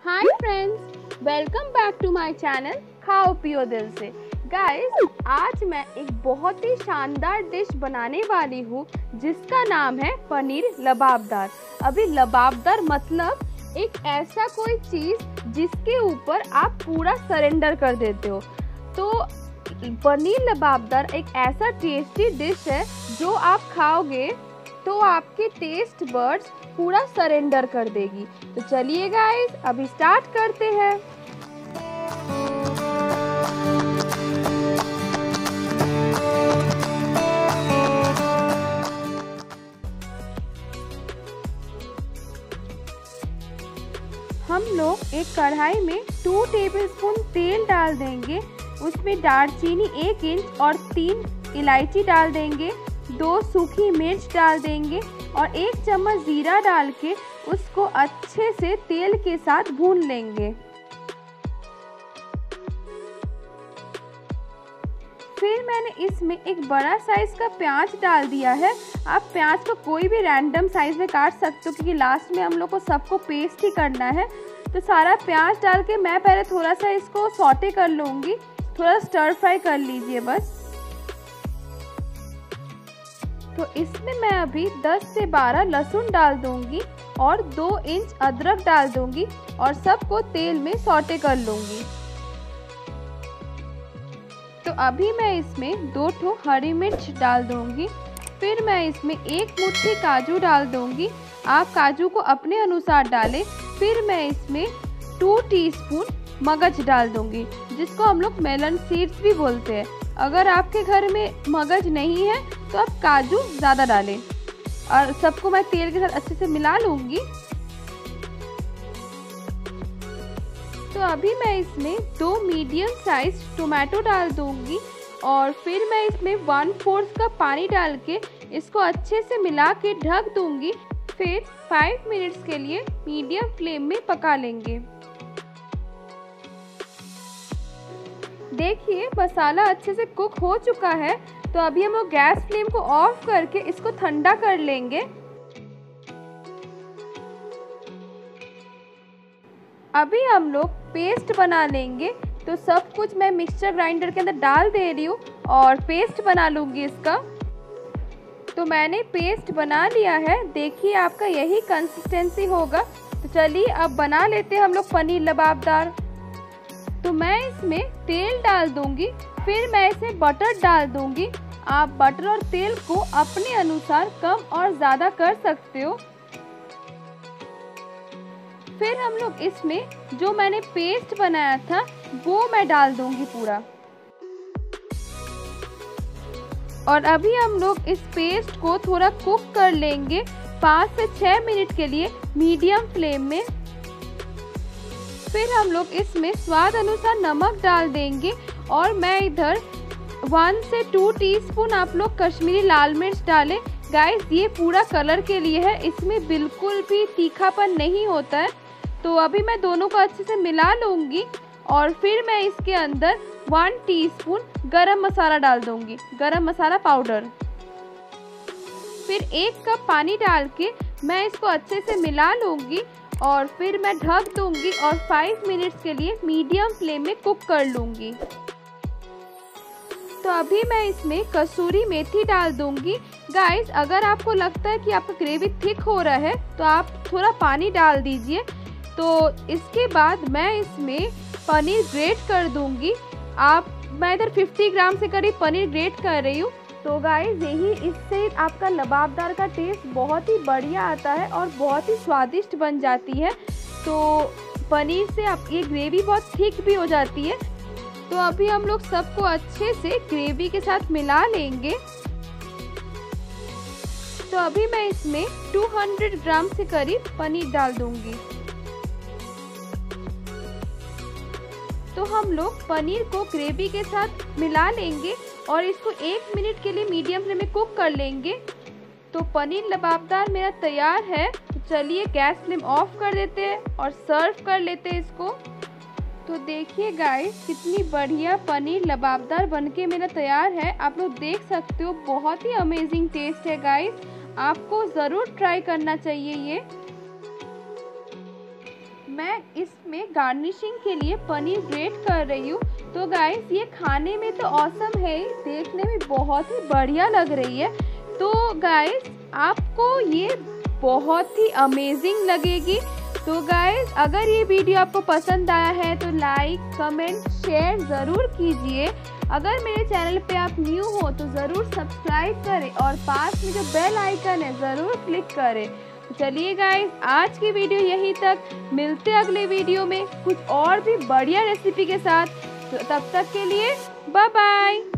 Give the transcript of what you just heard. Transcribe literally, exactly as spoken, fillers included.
Hi friends, welcome back to my channel Khao Piyo दिल से। Guys, आज मैं एक बहुत ही शानदार डिश बनाने वाली हूँ जिसका नाम है पनीर लबाबदार। अभी लबाबदार मतलब एक ऐसा कोई चीज़ जिसके ऊपर आप पूरा सरेंडर कर देते हो। तो पनीर लबाबदार एक ऐसा टेस्टी डिश है जो आप खाओगे तो आपके टेस्ट बड्स पूरा सरेंडर कर देगी। तो चलिए गाइस, अभी स्टार्ट करते हैं। हम लोग एक कढ़ाई में टू टेबलस्पून तेल डाल देंगे। उसमें दालचीनी एक इंच और तीन इलायची डाल देंगे, दो सूखी मिर्च डाल देंगे और एक चम्मच जीरा डाल के उसको अच्छे से तेल के साथ भून लेंगे। फिर मैंने इसमें एक बड़ा साइज का प्याज डाल दिया है। आप प्याज को कोई भी रैंडम साइज में काट सकते हो क्योंकि लास्ट में हम लोग को सबको पेस्ट ही करना है। तो सारा प्याज डाल के मैं पहले थोड़ा सा इसको सौटे कर लूँगी। थोड़ा स्टर फ्राई कर लीजिए बस। तो इसमें मैं अभी दस से बारह लहसुन डाल दूंगी और दो इंच अदरक डाल दूंगी और सबको तेल में सौटे कर लूंगी। तो अभी मैं इसमें दो ठो हरी मिर्च डाल दूंगी। फिर मैं इसमें एक मुट्ठी काजू डाल दूंगी। आप काजू को अपने अनुसार डालें। फिर मैं इसमें टू टीस्पून मगज डाल दूंगी, जिसको हम लोग मेलन सीड्स भी बोलते हैं। अगर आपके घर में मगज नहीं है तो आप काजू ज़्यादा डालें। और सबको मैं तेल के साथ अच्छे से मिला लूँगी। तो अभी मैं इसमें दो मीडियम साइज टोमेटो डाल दूँगी और फिर मैं इसमें वन फोर्थ कप पानी डाल के इसको अच्छे से मिला के ढक दूँगी। फिर फाइव मिनट्स के लिए मीडियम फ्लेम में पका लेंगे। देखिए, मसाला अच्छे से कुक हो चुका है। तो अभी हम लोग गैस फ्लेम को ऑफ करके इसको ठंडा कर लेंगे। अभी हम लोग पेस्ट बना लेंगे। तो सब कुछ मैं मिक्सचर ग्राइंडर के अंदर डाल दे रही हूँ और पेस्ट बना लूँगी इसका। तो मैंने पेस्ट बना लिया है। देखिए, आपका यही कंसिस्टेंसी होगा। तो चलिए अब बना लेते हैं हम लोग पनीर लबाबदार। तो मैं इसमें तेल डाल दूंगी। फिर मैं इसमें बटर डाल दूंगी। आप बटर और तेल को अपने अनुसार कम और ज़्यादा कर सकते हो। फिर हम लोग इसमें जो मैंने पेस्ट बनाया था वो मैं डाल दूंगी पूरा। और अभी हम लोग इस पेस्ट को थोड़ा कुक कर लेंगे पाँच से छः मिनट के लिए मीडियम फ्लेम में। फिर हम लोग इसमें स्वाद अनुसार नमक डाल देंगे और मैं इधर वन से टू टीस्पून आप लोग कश्मीरी लाल मिर्च डालें। गाइस, ये पूरा कलर के लिए है, इसमें बिल्कुल भी तीखापन नहीं होता है। तो अभी मैं दोनों को अच्छे से मिला लूँगी और फिर मैं इसके अंदर वन टीस्पून गरम मसाला डाल दूँगी, गरम मसाला पाउडर। फिर एक कप पानी डाल के मैं इसको अच्छे से मिला लूँगी और फिर मैं ढक दूंगी और फाइव मिनट्स के लिए मीडियम फ्लेम में कुक कर लूँगी। तो अभी मैं इसमें कसूरी मेथी डाल दूंगी। गाइस, अगर आपको लगता है कि आपका ग्रेवी थिक हो रहा है तो आप थोड़ा पानी डाल दीजिए। तो इसके बाद मैं इसमें पनीर ग्रेट कर दूंगी। आप मैं इधर फिफ्टी ग्राम से करीब पनीर ग्रेट कर रही हूँ। तो गाइस, यही इससे आपका लबाबदार का टेस्ट बहुत ही बढ़िया आता है और बहुत ही स्वादिष्ट बन जाती है। तो पनीर से आप ये ग्रेवी बहुत थिक भी हो जाती है। तो अभी हम लोग सबको अच्छे से ग्रेवी के साथ मिला लेंगे। तो अभी मैं इसमें टू हंड्रेड ग्राम से करीब पनीर डाल दूंगी। तो हम लोग पनीर को ग्रेवी के साथ मिला लेंगे और इसको एक मिनट के लिए मीडियम फ्लेम में कुक कर लेंगे। तो पनीर लबाबदार मेरा तैयार है। तो चलिए गैस फ्लेम ऑफ कर देते हैं और सर्व कर लेते हैं इसको। तो देखिए गाइस, कितनी बढ़िया पनीर लबाबदार बनके मेरा तैयार है। आप लोग देख सकते हो, बहुत ही अमेजिंग टेस्ट है गाइस। आपको ज़रूर ट्राई करना चाहिए ये। मैं इसमें गार्निशिंग के लिए पनीर ग्रेट कर रही हूँ। तो गाइस ये खाने में तो ऑसम है, देखने में बहुत ही बढ़िया लग रही है। तो गाइस आपको ये बहुत ही अमेजिंग लगेगी। तो गाइस अगर ये वीडियो आपको पसंद आया है तो लाइक कमेंट शेयर ज़रूर कीजिए। अगर मेरे चैनल पे आप न्यू हो तो ज़रूर सब्सक्राइब करें और पास में जो बेल आइकन है ज़रूर क्लिक करें। चलिए गाइस आज की वीडियो यहीं तक, मिलते अगले वीडियो में कुछ और भी बढ़िया रेसिपी के साथ। तो तब तक के लिए बाय बाय।